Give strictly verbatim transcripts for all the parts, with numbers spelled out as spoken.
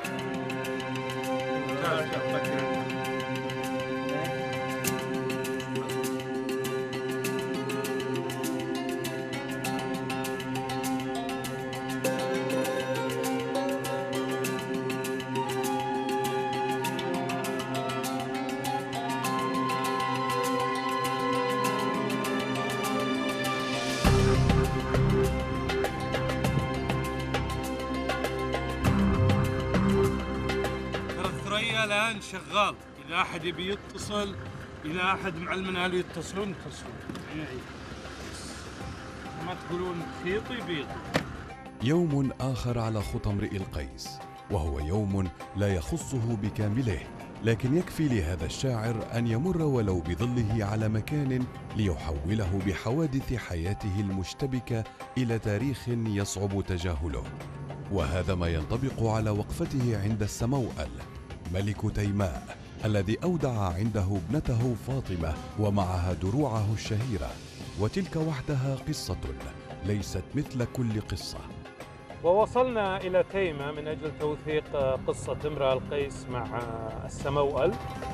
الآن شغال، إذا أحد يبي يتصل، إذا أحد مع المنال يتصلون يتصلون يعني ما تقولون خيطي بيضي. يوم آخر على خطى امرئ القيس، وهو يوم لا يخصه بكامله، لكن يكفي لهذا الشاعر أن يمر ولو بظله على مكان ليحوله بحوادث حياته المشتبكة إلى تاريخ يصعب تجاهله. وهذا ما ينطبق على وقفته عند السموأل ملك تيماء الذي أودع عنده ابنته فاطمة ومعها دروعه الشهيرة، وتلك وحدها قصة ليست مثل كل قصة. ووصلنا إلى تيماء من أجل توثيق قصة امرأ القيس مع السموأل.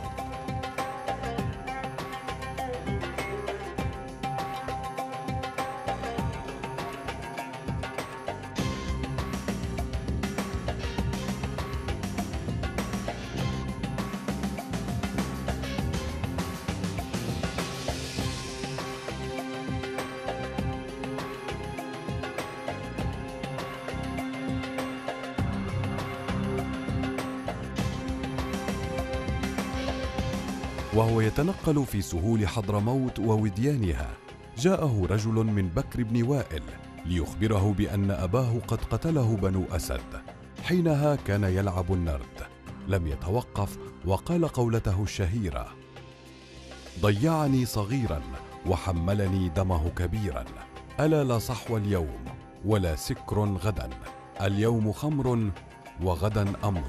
وهو يتنقل في سهول حضرموت ووديانها، جاءه رجل من بكر بن وائل ليخبره بأن أباه قد قتله بنو أسد. حينها كان يلعب النرد، لم يتوقف وقال قولته الشهيرة: ضيعني صغيرا وحملني دمه كبيرا، ألا لا صحو اليوم ولا سكر غدا، اليوم خمر وغدا أمر.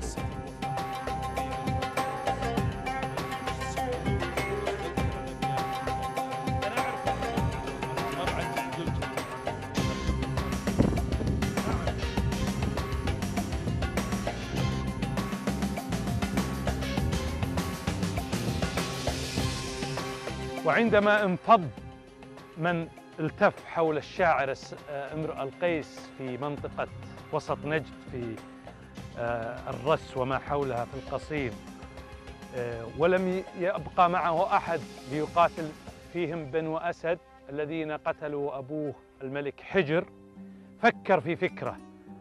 وعندما انفض من التف حول الشاعر امرؤ القيس في منطقة وسط نجد في الرس وما حولها في القصيم، ولم يبقى معه أحد ليقاتل فيهم بنو أسد الذين قتلوا أبوه الملك حجر، فكر في فكرة،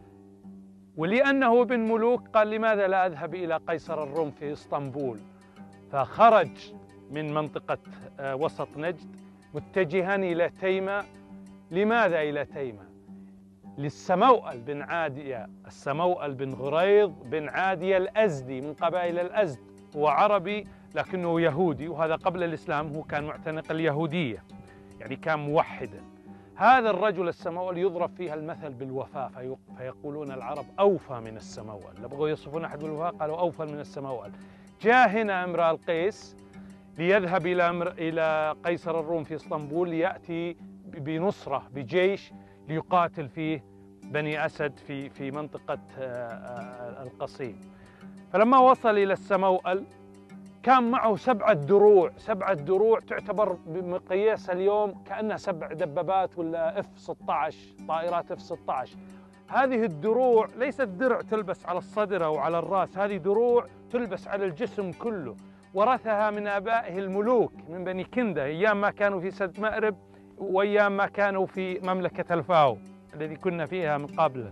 ولأنه ابن ملوك قال: لماذا لا أذهب إلى قيصر الروم في إسطنبول؟ فخرج من منطقة وسط نجد متجها إلى تيماء. لماذا إلى تيماء؟ للسموأل بن عادية، السموأل بن غريض بن عادية الأزدي من قبائل الأزد، هو عربي لكنه يهودي، وهذا قبل الإسلام هو كان معتنق اليهودية، يعني كان موحدا. هذا الرجل السموأل يضرب فيها المثل بالوفاء، فيقولون العرب أوفى من السموأل، لو بغوا يصفون أحد بالوفاء قالوا أوفى من السموأل. جاء هنا امرؤ القيس ليذهب إلى إلى قيصر الروم في اسطنبول ليأتي بنصرة بجيش ليقاتل فيه بني أسد في في منطقة القصيم. فلما وصل إلى السموأل كان معه سبعة دروع، سبعة دروع تعتبر بمقياس اليوم كأنها سبع دبابات ولا اف ستة عشر، طائرات اف ستة عشر. هذه الدروع ليست درع تلبس على الصدر أو على الرأس، هذه دروع تلبس على الجسم كله، ورثها من آبائه الملوك من بني كندة أيام ما كانوا في سد مأرب وأيام ما كانوا في مملكة الفاو الذي كنا فيها من قبل.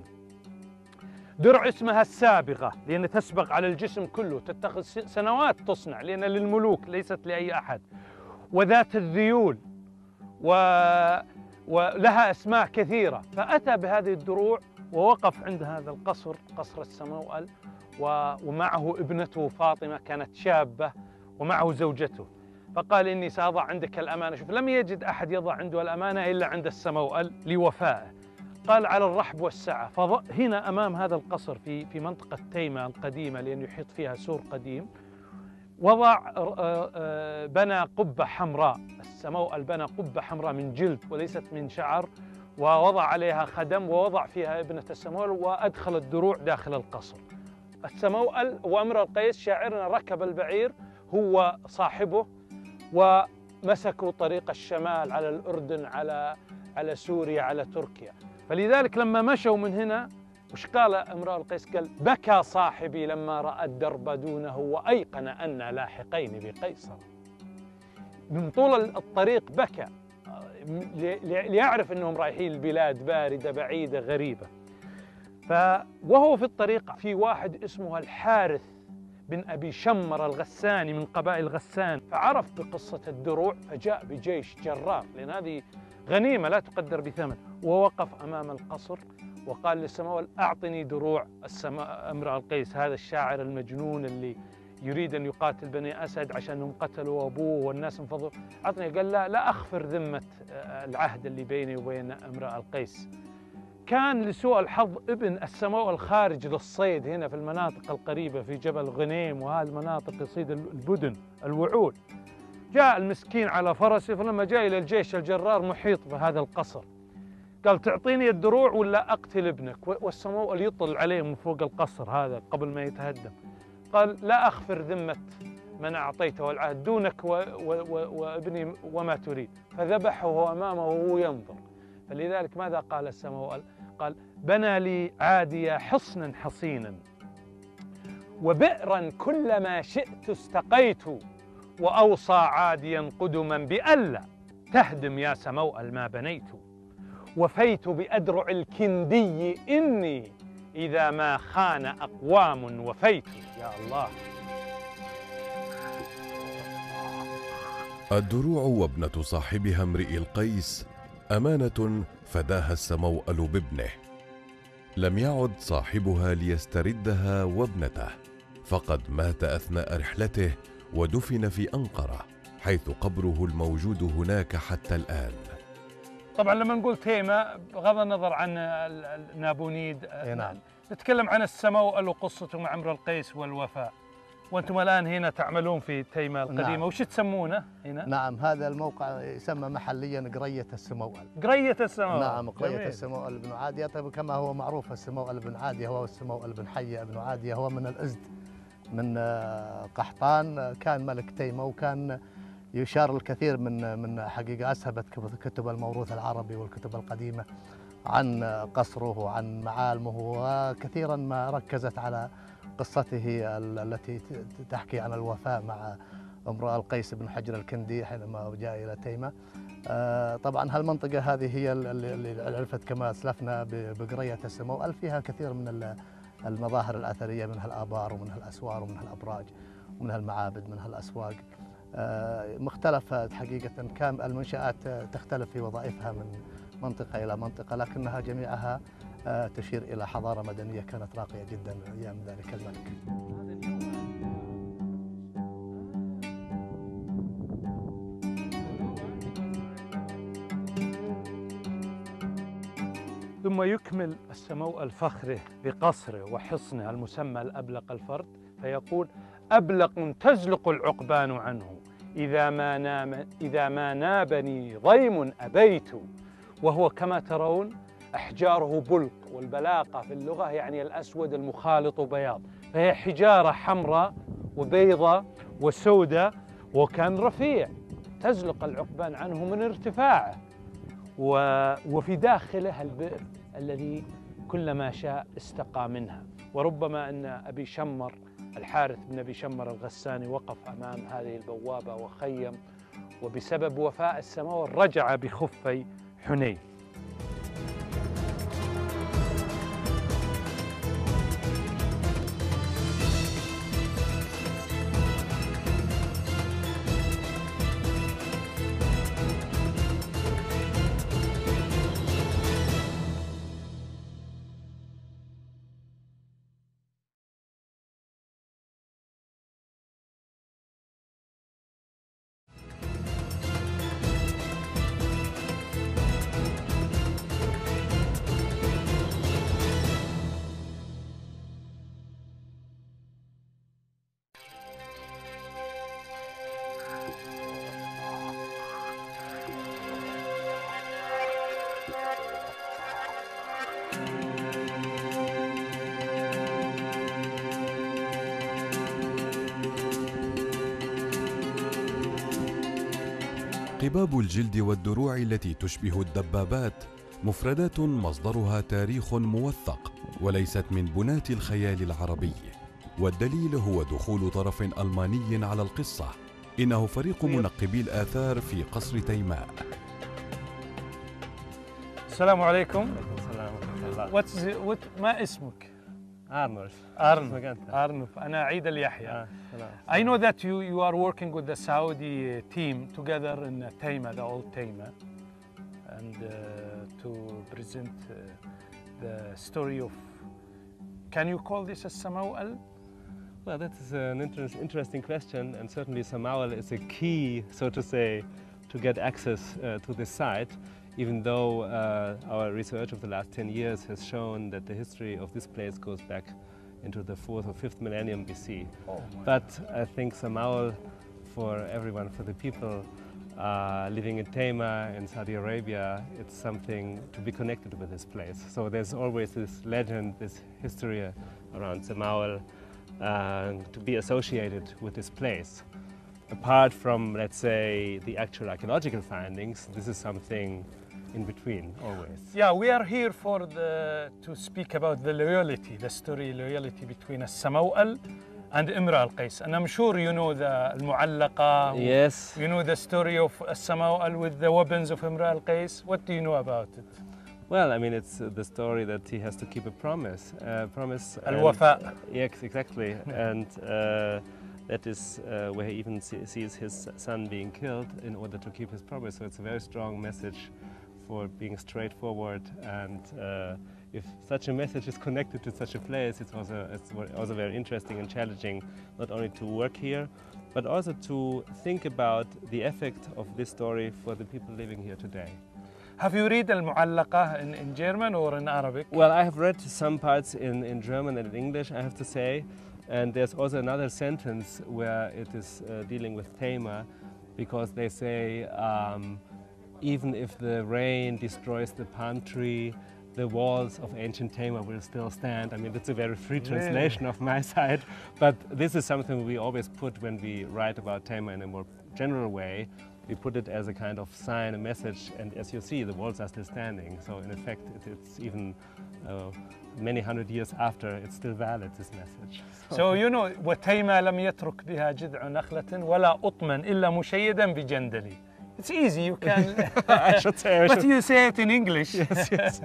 درع اسمها السابغة لأن تسبغ على الجسم كله، تتخذ سنوات تصنع لأن للملوك ليست لأي أحد. وذات الذيول و... ولها أسماء كثيرة. فأتى بهذه الدروع ووقف عند هذا القصر، قصر السموأل، ومعه ابنته فاطمة كانت شابة ومعه زوجته، فقال: إني سأضع عندك الأمانة. شوف، لم يجد أحد يضع عنده الأمانة إلا عند السموأل لوفائه. قال: على الرحب والسعة. فهنا أمام هذا القصر في في منطقة تيماء القديمة لأنه يحيط فيها سور قديم، وضع بنى قبة حمراء. السموأل بنى قبة حمراء من جلد وليست من شعر، ووضع عليها خدم ووضع فيها ابنة السموأل، وأدخل الدروع داخل القصر. السموأل وامرؤ القيس شاعرنا ركب البعير هو صاحبه، ومسكوا طريق الشمال على الأردن، على على سوريا، على تركيا. فلذلك لما مشوا من هنا وش قال امرؤ القيس؟ قال: بكى صاحبي لما رأى الدرب دونه وأيقن أن لاحقين بقيصر. من طول الطريق بكى ليعرف أنهم رايحين البلاد باردة بعيدة غريبة. وهو في الطريق في واحد اسمه الحارث بن أبي شمر الغساني من قبائل غسان، فعرف بقصة الدروع فجاء بجيش جرار، لأن هذه غنيمة لا تقدر بثمن، ووقف أمام القصر وقال للسموأل: أعطني دروع امرؤ القيس، هذا الشاعر المجنون اللي يريد أن يقاتل بني أسد عشانهم قتلوا أبوه والناس انفضوا، أعطني. قال: لا لا أغفر ذمة العهد اللي بيني وبين امرؤ القيس. كان لسوء الحظ ابن السموأل خارج للصيد هنا في المناطق القريبة في جبل غنيم وهذه المناطق يصيد البدن الوعول. جاء المسكين على فرسه، فلما جاء إلى الجيش الجرار محيط بهذا القصر قال: تعطيني الدروع ولا أقتل ابنك. والسموأل يطل عليه من فوق القصر هذا قبل ما يتهدم، قال: لا أغفر ذمة من أعطيته العهد دونك و و و وابني وما تريد. فذبحه أمامه وهو ينظر. فلذلك ماذا قال السموأل؟ قال: بنى لي عادي حصنا حصينا وبئرا كلما شئت استقيت، وأوصى عاديا قدما بألا تهدم يا سموأل ما بنيت، وفيت بأدرع الكندي إني إذا ما خان أقوام وفيت. يا الله. الدروع وابنة صاحبها امرئ القيس أمانة فداها السموأل بابنه. لم يعد صاحبها ليستردها وابنته، فقد مات أثناء رحلته ودفن في أنقرة، حيث قبره الموجود هناك حتى الآن. طبعا لما نقول تيمة بغض النظر عن نابونيد، نعم، نتكلم عن السموأل وقصته مع امرؤ القيس والوفاء. وانتم الان هنا تعملون في تيمة القديمة. نعم. وش تسمونه هنا؟ نعم، هذا الموقع يسمى محليا قرية السموأل. قرية السموأل. نعم، قرية السموأل بن عادية. طيب كما هو معروف السموأل بن عادية هو السموأل بن حية بن عادية، هو من الأزد من قحطان، كان ملك تيمة، وكان يشار الكثير من من حقيقة أسهبت كتب الموروث العربي والكتب القديمة عن قصره وعن معالمه، وكثيرا ما ركزت على قصته التي تحكي عن الوفاء مع امرؤ القيس بن حجر الكندي حينما جاء إلى تيمة. طبعا هالمنطقة هذه هي اللي عرفت كما أسلفنا بقرية السموأل، فيها كثير من المظاهر الأثرية، منها الآبار ومنها الأسوار ومنها الأبراج ومنها المعابد منها الأسواق. مختلفة حقيقة، كان المنشآت تختلف في وظائفها من منطقة إلى منطقة، لكنها جميعها تشير إلى حضارة مدنية كانت راقية جدا أيام ذلك الملك. ثم يكمل السموأل فخره بقصره وحصنه المسمى الأبلق الفرد، فيقول: أبلق تزلق العقبان عنه إذا ما نام إذا ما نابني ضيم أبيت. وهو كما ترون أحجاره بلق، والبلاقة في اللغة يعني الأسود المخالط بياض، فهي حجارة حمراء وبيضاء وسوداء، وكان رفيع تزلق العقبان عنه من ارتفاعه. وفي داخله البئر الذي كلما شاء استقى منها. وربما أن أبي شمر الحارث بن أبي شمر الغساني وقف أمام هذه البوابة وخيم، وبسبب وفاء السموأل رجع بخفي حنين. قباب الجلد والدروع التي تشبه الدبابات مفردات مصدرها تاريخ موثق وليست من بنات الخيال العربي، والدليل هو دخول طرف ألماني على القصة. إنه فريق منقبي الآثار في قصر تيماء. السلام عليكم. السلام ورحمة الله. What's what ما اسمك؟ أرنولف. أرنولف. أرنولف. أنا عيد اليحيى. آه. I know that you you are working with the Saudi team together in Tayma, the old Tayma, and uh, to present uh, the story of. Can you call this a Samawal? Well, that is an inter interesting question, and certainly Samawal is a key, so to say, to get access uh, to this site, even though uh, our research of the last ten years has shown that the history of this place goes back into the fourth or fifth millennium B C. Oh, but I think Samawal, for everyone, for the people uh, living in Tayma in Saudi Arabia, it's something to be connected with this place. So there's always this legend, this history around Samawal uh, to be associated with this place. Apart from, let's say, the actual archaeological findings, this is something in between, always. Yeah, we are here for the, to speak about the loyalty, the story loyalty between Samawal and Imra al-Qais. And I'm sure you know the Al-Mu'allaqa. Yes. You know the story of Samawal with the weapons of Imra al-Qais. What do you know about it? Well, I mean, it's uh, the story that he has to keep a promise. Uh, promise. Al-Wafa. Yes, exactly. And uh, that is uh, where he even see, sees his son being killed in order to keep his promise. So it's a very strong message for being straightforward, and uh, if such a message is connected to such a place, it's also, it's also very interesting and challenging, not only to work here, but also to think about the effect of this story for the people living here today. Have you read Al-Mu'allaqa in, in German or in Arabic? Well, I have read some parts in, in German and in English, I have to say, and there's also another sentence where it is uh, dealing with Tayma, because they say, um, even if the rain destroys the palm tree, the walls of ancient Tayma will still stand. I mean, that's a very free translation of my side, but this is something we always put when we write about Tayma in a more general way. We put it as a kind of sign, a message, and as you see, the walls are still standing. So in effect, it, it's even uh, many hundred years after, it's still valid, this message. So, so you know, وَتَيْمَا لَمْ يَتْرُكْ بِهَا جِذْعُ نَخْلَةٍ وَلَا أُطْمًا إِلَّا مُشَيِّدًا بِجَنْدَلِ. It's easy, you can. I should say. I but should. you say it in English. Yes, yes.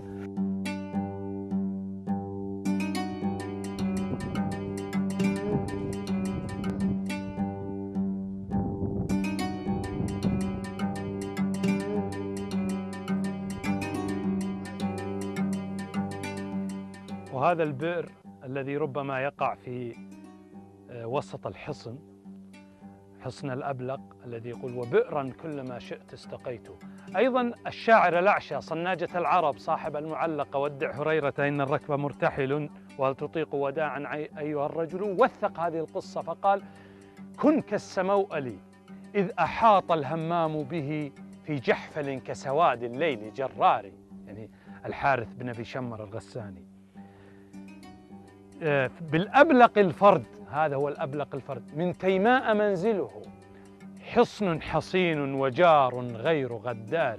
وهذا البئر الذي ربما يقع في وسط الحصن، حصن الأبلق الذي يقول وبئرا كلما شئت استقيت. أيضا الشاعر الأعشى صناجة العرب صاحب المعلقة ودع هريرة إن الركب مرتحل وهل تطيق وداعا أيها الرجل، وثق هذه القصة فقال كن كالسموأل إذ أحاط الهمام به في جحفل كسواد الليل جراري، يعني الحارث بن أبي شمر الغساني. بالأبلق الفرد، هذا هو الأبلق الفرد، من تيماء منزله حصن حصين وجار غير غدار.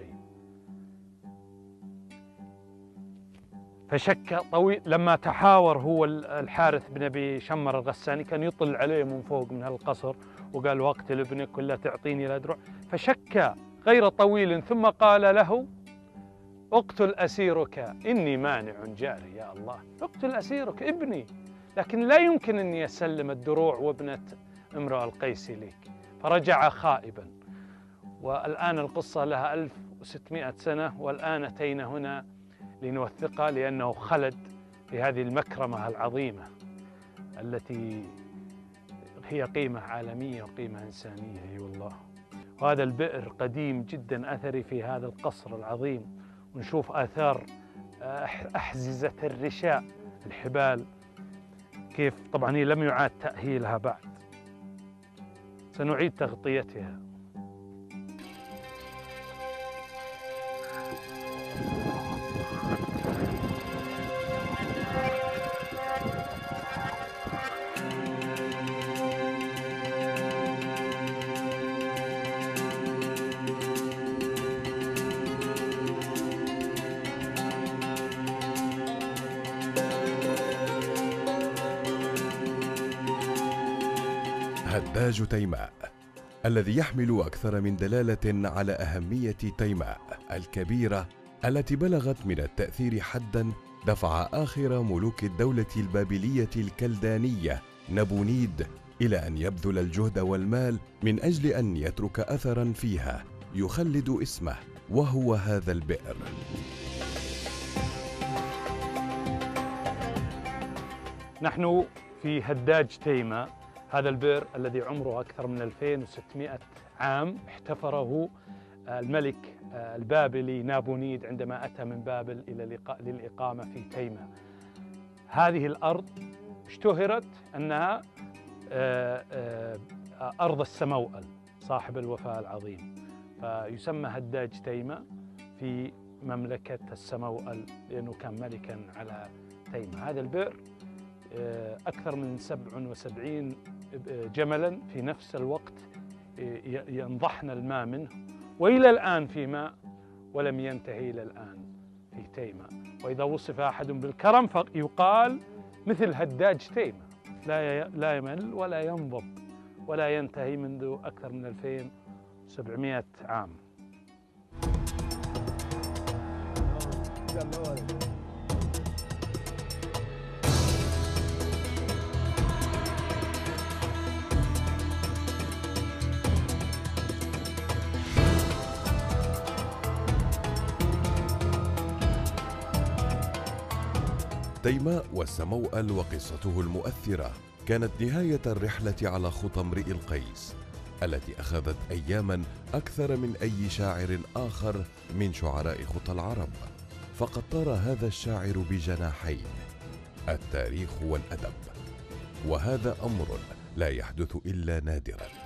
فشك طويل لما تحاور هو الحارث بن أبي شمر الغساني، كان يطل عليه من فوق من هالقصر وقال واقتل ابنك ولا تعطيني الأدرع، فشك غير طويل ثم قال له اقتل أسيرك إني مانع جاري. يا الله، اقتل أسيرك ابني، لكن لا يمكن أني أسلم الدروع وابنة امرأ القيس ليك. فرجع خائبا. والآن القصة لها ألف وستمائة سنة، والآن أتينا هنا لنوثقها لأنه خلد في هذه المكرمة العظيمة التي هي قيمة عالمية وقيمة إنسانية. اي والله. وهذا البئر قديم جدا أثري في هذا القصر العظيم، ونشوف آثار أحززة الرشاء، الحبال، كيف طبعا هي لم يعاد تأهيلها بعد، سنعيد تغطيتها. هداج تيماء، الذي يحمل أكثر من دلالة على أهمية تيماء الكبيرة التي بلغت من التأثير حداً دفع آخر ملوك الدولة البابلية الكلدانية نبونيد إلى أن يبذل الجهد والمال من أجل أن يترك أثراً فيها يخلد اسمه، وهو هذا البئر. نحن في هداج تيماء، هذا البئر الذي عمره أكثر من ألفين وستمائة عام، احتفره الملك البابلي نابونيد عندما أتى من بابل إلى للإقامة في تيماء. هذه الأرض اشتهرت أنها أرض السموأل صاحب الوفاء العظيم، فيسمى هداج تيماء في مملكة السموأل لأنه كان ملكا على تيماء. هذا البئر أكثر من سبع وسبعين جملا في نفس الوقت ينضحن الماء منه، وإلى الآن في ماء ولم ينتهي إلى الآن في تيماء. وإذا وصف أحد بالكرم فيقال مثل هداج تيماء، لا لا يمل ولا ينضب ولا ينتهي منذ أكثر من ألفين وسبعمائة عام. تيماء والسموأل وقصته المؤثرة كانت نهاية الرحلة على خطى امرئ القيس التي أخذت أياماً أكثر من أي شاعر آخر من شعراء خطى العرب، فقد طار هذا الشاعر بجناحين: التاريخ والأدب، وهذا أمر لا يحدث إلا نادراً.